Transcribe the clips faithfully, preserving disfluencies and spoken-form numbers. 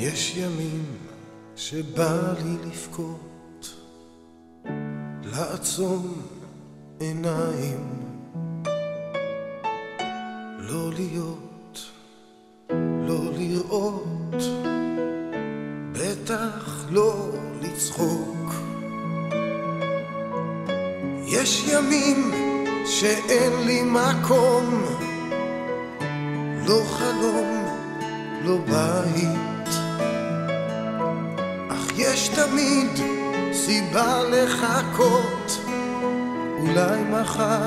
יש ימים שבא לי לבכות, לעצום עיניים, לא להיות, לא לראות, בטח לא לצחוק. יש ימים שאין לי מקום, לא חלום, לא בית, אך יש תמיד סיבה לחכות, אולי מחר.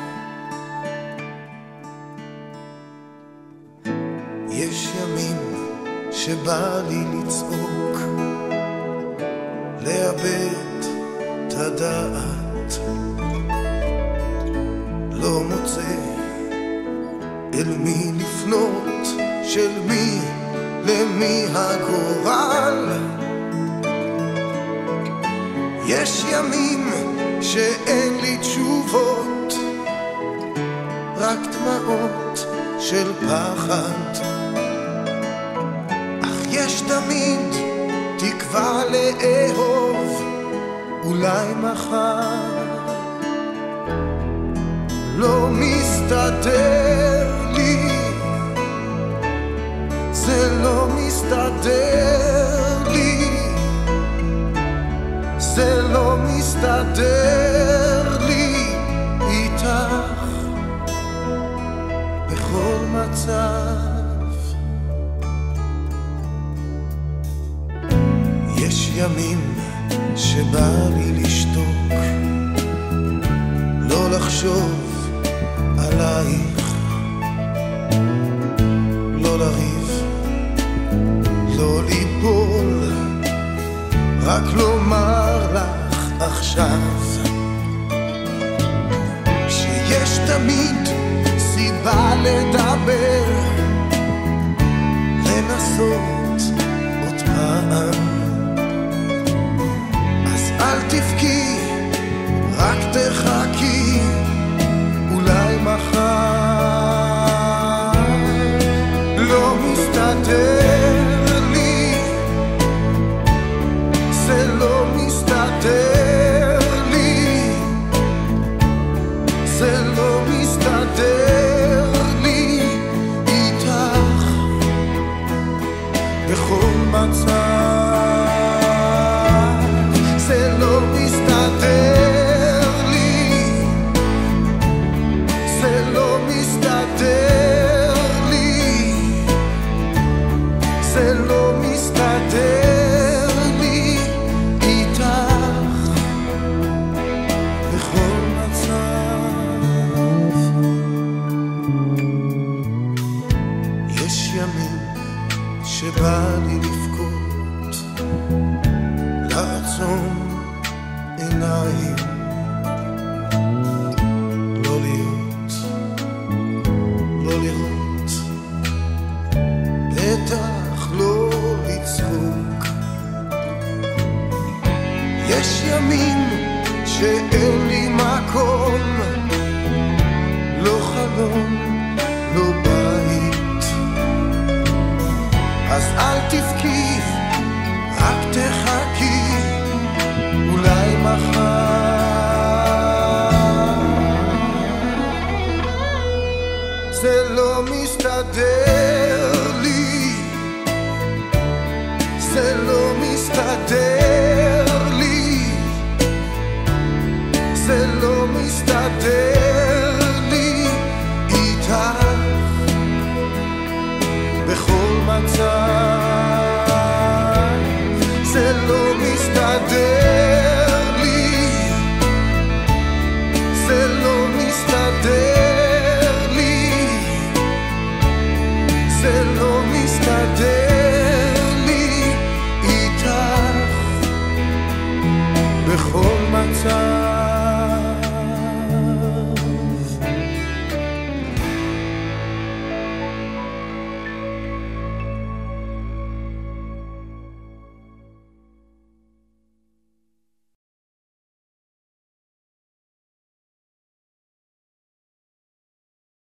יש ימים שבא לי לצעוק, לאבד את הדעת, לא מוצא אל מי לפנות, של מי למי הגורל. יש ימים שאין לי תשובות, רק דמעות של פחד, אך יש תמיד תקווה לאהוב, אולי מחר. לא מסתדר לי, זה לא מסתדר לי, זה לא מסתדר לי איתך בכל מצב. יש ימים שבא לי לשתוק, לא לחשוב עלייך, לא לריב, לא ליפול, רק לומר לך עכשיו שיש תמיד סיבה לדבר, לנסות עוד פעם. אז אל תבכי, רק תחכי, אולי מחר. לא מסתדר לי, זה לא מסתדר לי, זה לא מסתדר